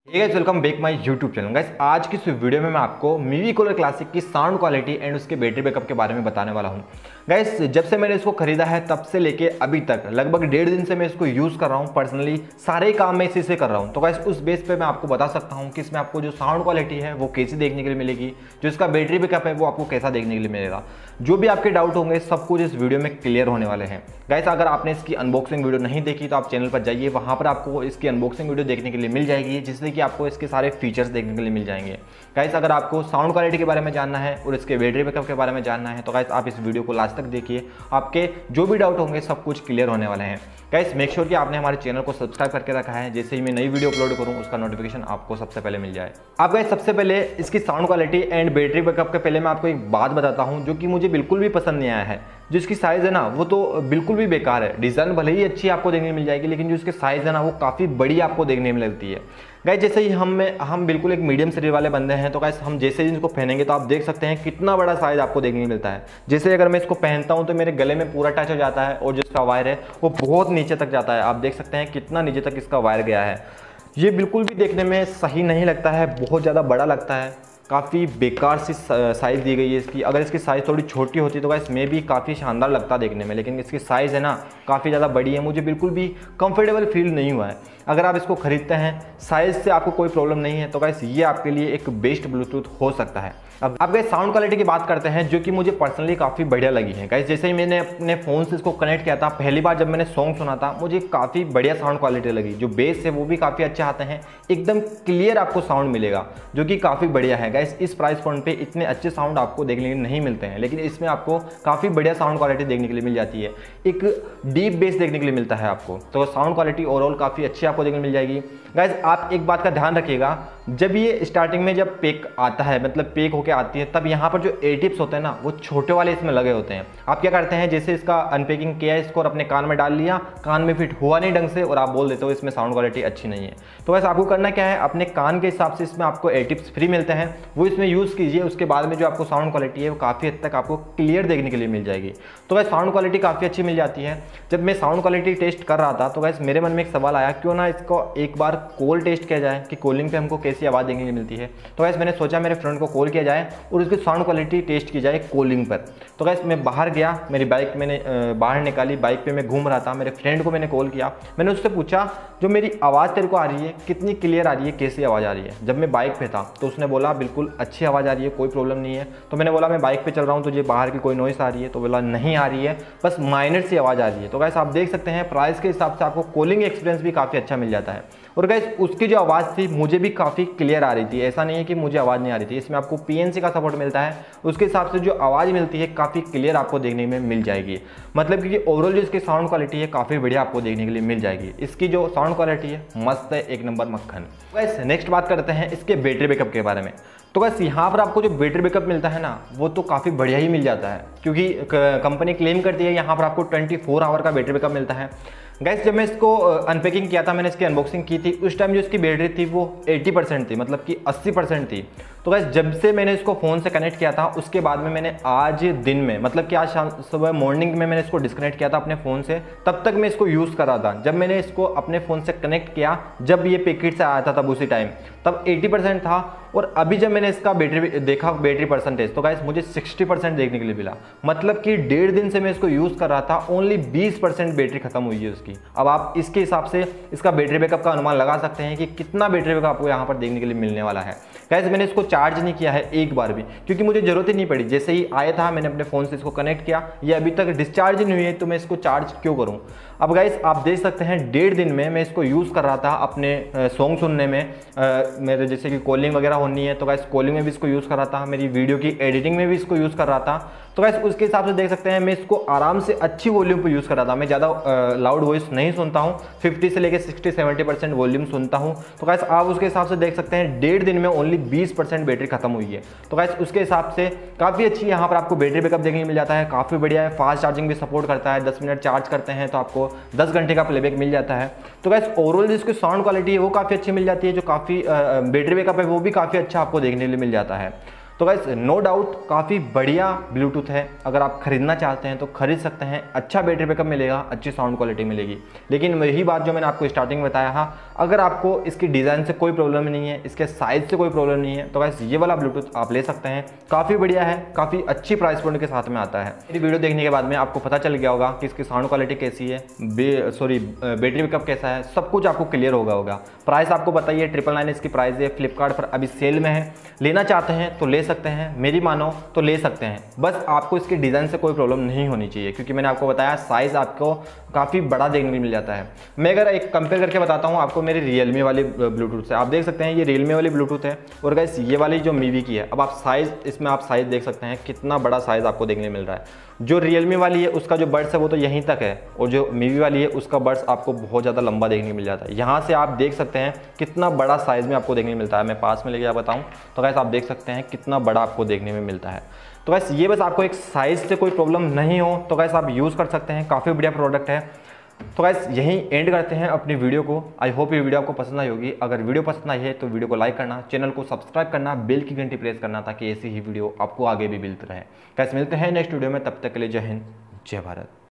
Hey guys, welcome back my YouTube channel. Guys, आज की इस वीडियो में मैं आपको मीवी कूलर क्लासिक की साउंड क्वालिटी एंड उसके बैटरी बैकअप के बारे में बताने वाला हूं। गाइस, जब से मैंने इसको खरीदा है तब से लेके अभी तक लगभग 1.5 दिन से मैं इसको यूज़ कर रहा हूं। पर्सनली सारे काम मैं इसी से कर रहा हूं। तो गाइस, उस बेस पे मैं आपको बता सकता हूं कि इसमें आपको जो साउंड क्वालिटी है वो कैसी देखने के लिए मिलेगी, जो इसका बैटरी बैकअप है वो आपको कैसा देखने के लिए मिलेगा। जो भी आपके डाउट होंगे सब कुछ इस वीडियो में क्लियर होने वाले हैं। गाइस, अगर आपने इसकी अनबॉक्सिंग वीडियो नहीं देखी तो आप चैनल पर जाइए, वहाँ पर आपको इसकी अनबॉक्सिंग वीडियो देखने के लिए मिल जाएगी, जिससे कि आपको इसके सारे फीचर्स देखने के लिए मिल जाएंगे। गाइस, अगर आपको साउंड क्वालिटी के बारे में जानना है और इसके बैटरी बैकअप के बारे में जानना है तो गाइस आप इस वीडियो को लास्ट तक देखिए। आपके जो भी डाउट होंगे सब कुछ क्लियर होने वाले हैं। गाइस, मेक श्योर कि आपने हमारे चैनल को सब्सक्राइब करके रखा है, जैसे ही मैं नई वीडियो अपलोड करूं उसका नोटिफिकेशन आपको सबसे पहले मिल जाए। अब गाइस, सबसे पहले इसकी sound quality and battery backup के पहले मैं आपको एक बात बताता हूं जो कि मुझे बिल्कुल भी पसंद नहीं आया है। जो इसकी साइज़ है ना वो तो बिल्कुल भी बेकार है। डिज़ाइन भले ही अच्छी आपको देखने मिल जाएगी, लेकिन जो इसके साइज़ है ना वो काफ़ी बड़ी आपको देखने में लगती है। गाइस, जैसे ही हम बिल्कुल एक मीडियम शरीर वाले बंदे हैं, तो गाइस हम जैसे ही इसको पहनेंगे तो आप देख सकते हैं कितना बड़ा साइज़ आपको देखने को मिलता है। जैसे अगर मैं इसको पहनता हूं तो मेरे गले में पूरा टच हो जाता है और जो इसका वायर है वो बहुत नीचे तक जाता है। आप देख सकते हैं कितना नीचे तक इसका वायर गया है। ये बिल्कुल भी देखने में सही नहीं लगता है, बहुत ज़्यादा बड़ा लगता है। काफ़ी बेकार सी साइज़ दी गई है इसकी। अगर इसकी साइज़ थोड़ी छोटी होती तो गाइस में भी काफ़ी शानदार लगता देखने में, लेकिन इसकी साइज़ है ना काफ़ी ज़्यादा बड़ी है। मुझे बिल्कुल भी कंफर्टेबल फील नहीं हुआ है। अगर आप इसको खरीदते हैं, साइज़ से आपको कोई प्रॉब्लम नहीं है तो गाइस ये आपके लिए एक बेस्ट ब्लूटूथ हो सकता है। अब गाइस साउंड क्वालिटी की बात करते हैं, जो कि मुझे पर्सनली काफ़ी बढ़िया लगी है। गाइस, जैसे ही मैंने अपने फ़ोन से इसको कनेक्ट किया था, पहली बार जब मैंने सॉन्ग सुना था मुझे काफ़ी बढ़िया साउंड क्वालिटी लगी। जो बेस है वो भी काफ़ी अच्छा आते हैं, एकदम क्लियर आपको साउंड मिलेगा, जो कि काफ़ी बढ़िया है। गाइस, इस प्राइस पॉइंट पे इतने अच्छे साउंड आपको देखने के लिए नहीं मिलते हैं, लेकिन इसमें आपको काफ़ी बढ़िया साउंड क्वालिटी देखने के लिए मिल जाती है। एक डीप बेस देखने के लिए मिलता है आपको, तो साउंड क्वालिटी ओवरऑल काफ़ी अच्छी आपको देखने को मिल जाएगी। गाइस, आप एक बात का ध्यान रखिएगा, जब ये स्टार्टिंग में जब पैक आता है, मतलब पैक होके आती है, तब यहाँ पर जो एयर टिप्स होते हैं ना वो छोटे वाले इसमें लगे होते हैं। आप क्या करते हैं, जैसे इसका अनपैकिंग किया, इसको और अपने कान में डाल लिया, कान में फिट हुआ नहीं ढंग से और आप बोल देते हो इसमें साउंड क्वालिटी अच्छी नहीं है। तो वैसे आपको करना क्या है, अपने कान के हिसाब से इसमें आपको एयर टिप्स फ्री मिलते हैं, वो इसमें यूज़ कीजिए। उसके बाद में जो आपको साउंड क्वालिटी है वो काफ़ी हद तक आपको क्लियर देखने के लिए मिल जाएगी। तो वैसे साउंड क्वालिटी काफ़ी अच्छी मिल जाती है। जब मैं साउंड क्वालिटी टेस्ट कर रहा था तो वैसे मेरे मन में एक सवाल आया, क्यों ना इसको एक बार कॉल टेस्ट किया जाए कि कॉलिंग पे हमको कैसी आवाज़ देखने के लिए मिलती है। तो वैसे मैंने सोचा मेरे फ्रेंड को कॉल किया जाए और उसकी साउंड क्वालिटी टेस्ट की जाए कॉलिंग पर। तो वैसे मैं बाहर गया, मेरी बाइक मैंने बाहर निकाली, बाइक पे मैं घूम रहा था, मेरे फ्रेंड को मैंने कॉल किया, मैंने उससे पूछा जो मेरी आवाज़ तेरे को आ रही है कितनी क्लियर आ रही है, कैसी आवाज़ आ रही है। जब मैं बाइक पे था तो उसने बोला बिल्कुल अच्छी आवाज़ आ रही है, कोई प्रॉब्लम नहीं है। तो मैंने बोला मैं बाइक पे चल रहा हूँ, तुझे बाहर की कोई नॉइस आ रही है? तो बोला नहीं आ रही है, बस माइनर सी आवाज़ आ रही है। तो गाइस आप देख सकते हैं प्राइस के हिसाब से आपको कॉलिंग एक्सपीरियंस भी काफ़ी अच्छा मिल जाता है। और गाइस उसकी जो आवाज़ थी मुझे भी काफ़ी क्लियर आ रही थी, ऐसा नहीं है कि मुझे आवाज़ नहीं आ रही थी। इसमें आपको PNC का सपोर्ट मिलता है, उसके हिसाब से जो आवाज़ मिलती है काफ़ी क्लियर आपको देखने में मिल जाएगी। मतलब कि ओवरऑल जो इसकी साउंड क्वालिटी है काफ़ी बढ़िया आपको देखने के लिए मिल जाएगी। इसकी जो साउंड क्वालिटी है मस्त है, एक नंबर मक्खन। गाइस नेक्स्ट बात करते हैं इसके बैटरी बैकअप के बारे में। तो गाइस यहाँ पर आपको जो बैटरी बैकअप मिलता है ना वो तो काफ़ी बढ़िया ही मिल जाता है, क्योंकि कंपनी क्लेम करती है यहाँ पर आपको 24 आवर का बैटरी बैकअप मिलता है। गाइस, जब मैं इसको अनपैकिंग किया था, मैंने इसकी अनबॉक्सिंग की थी, उस टाइम जो इसकी बैटरी थी वो 80% थी, मतलब कि 80% थी। तो गाइस जब से मैंने इसको फ़ोन से कनेक्ट किया था उसके बाद में मैंने आज दिन में, मतलब कि आज शाम सुबह मॉर्निंग में मैंने इसको डिस्कनेक्ट किया था अपने फ़ोन से, तब तक मैं इसको यूज़ कर रहा था। जब मैंने इसको अपने फ़ोन से कनेक्ट किया, जब ये पैकेट से आया था तब उसी टाइम तब 80% था, और अभी जब मैंने इसका बैटरी देखा, बैटरी परसेंटेज, तो गाइस मुझे 60% देखने के लिए मिला। मतलब कि 1.5 दिन से मैं इसको यूज़ कर रहा था, ओनली 20% बैटरी खत्म हुई है उसकी। अब आप इसके हिसाब से इसका बैटरी बैकअप का अनुमान लगा सकते हैं कि कितना बैटरी बैकअप आपको यहाँ पर देखने के लिए मिलने वाला है। गाइस मैंने इसको चार्ज नहीं किया है एक बार भी, क्योंकि मुझे ज़रूरत ही नहीं पड़ी। जैसे ही आया था मैंने अपने फ़ोन से इसको कनेक्ट किया, ये अभी तक डिस्चार्ज नहीं हुई है, तो मैं इसको चार्ज क्यों करूँ। अब गाइस आप देख सकते हैं 1.5 दिन में मैं इसको यूज़ कर रहा था अपने सॉन्ग सुनने में, मेरे जैसे कि कॉलिंग वगैरह होनी है तो गाइस कॉलिंग में भी इसको यूज़ कर रहा था, मेरी वीडियो की एडिटिंग में भी इसको यूज़ कर रहा था। तो गाइस उसके हिसाब से देख सकते हैं मैं इसको आराम से अच्छी वॉल्यूम पे यूज़ कर रहा था। मैं ज़्यादा लाउड वॉइस नहीं सुनता हूँ, 50 से लेकर 60-70% वॉल्यूम सुनता हूँ। तो गाइस आप उसके हिसाब से देख सकते हैं 1.5 दिन में ओनली 20% बैटरी खत्म हुई है। तो गाइस उसके हिसाब से काफ़ी अच्छी यहाँ पर आपको बैटरी बैकअप देखने को मिल जाता है, काफ़ी बढ़िया है। फास्ट चार्जिंग भी सपोर्ट करता है, 10 मिनट चार्ज करते हैं तो आपको 10 घंटे का प्लेबैक मिल जाता है। तो गाइस ओवरऑल जिसकी साउंड क्वालिटी है वो काफ़ी अच्छी मिल जाती है, जो काफ़ी बैटरी बैकअप है वो भी काफ़ी अच्छा आपको देखने के लिए मिल जाता है। तो गाइस नो डाउट काफ़ी बढ़िया ब्लूटूथ है, अगर आप खरीदना चाहते हैं तो खरीद सकते हैं। अच्छा बैटरी बैकअप मिलेगा, अच्छी साउंड क्वालिटी मिलेगी। लेकिन यही बात जो मैंने आपको स्टार्टिंग में बताया था, अगर आपको इसकी डिज़ाइन से कोई प्रॉब्लम नहीं है, इसके साइज़ से कोई प्रॉब्लम नहीं है, तो गाइस ये वाला ब्लूटूथ आप ले सकते हैं। काफ़ी बढ़िया है, काफ़ी अच्छी प्राइस पॉइंट के साथ में आता है। मेरी वीडियो देखने के बाद में आपको पता चल गया होगा कि इसकी साउंड क्वालिटी कैसी है, बैटरी बैकअप कैसा है, सब कुछ आपको क्लियर होगा। प्राइस आपको बताइए, 999 इसकी प्राइस है। फ्लिपकार्ट पर अभी सेल में है, लेना चाहते हैं तो ले सकते हैं, मेरी मानो तो ले सकते हैं। बस आपको इसकी डिज़ाइन से कोई प्रॉब्लम नहीं होनी चाहिए, क्योंकि मैंने आपको बताया साइज़ आपको काफ़ी बड़ा देखने को मिल जाता है। मैं अगर एक कंपेयर करके बताता हूँ आपको मेरी रियलमी वाली ब्लूटूथ से, आप देख सकते हैं ये रियलमी वाली ब्लूटूथ है, और गाइस ये वाली जो मीवी की है। अब आप साइज़, इसमें आप साइज़ देख सकते हैं कितना बड़ा साइज़ आपको देखने मिल रहा है। जो रियलमी वाली है उसका जो बड्स है वो तो यहीं तक है, और जो मीवी वाली है उसका बड्स आपको बहुत ज़्यादा लंबा देखने को मिल जाता है। यहाँ से आप देख सकते हैं कितना बड़ा साइज़ में आपको देखने को मिलता है। मैं पास में लेके बताऊँ तो गाइस आप देख सकते हैं कितना बड़ा आपको देखने में मिलता है। तो गाइस ये बस आपको एक साइज़ से कोई प्रॉब्लम नहीं हो तो गाइस आप यूज़ कर सकते हैं, काफ़ी बढ़िया प्रोडक्ट है। तो गाइस यहीं एंड करते हैं अपनी वीडियो को। आई होप ये वीडियो आपको पसंद आई होगी। अगर वीडियो पसंद आई है तो वीडियो को लाइक करना, चैनल को सब्सक्राइब करना, बेल की घंटी प्रेस करना, ताकि ऐसी ही वीडियो आपको आगे भी मिलती रहे। गाइस मिलते हैं नेक्स्ट वीडियो में, तब तक के लिए जय हिंद, जय भारत।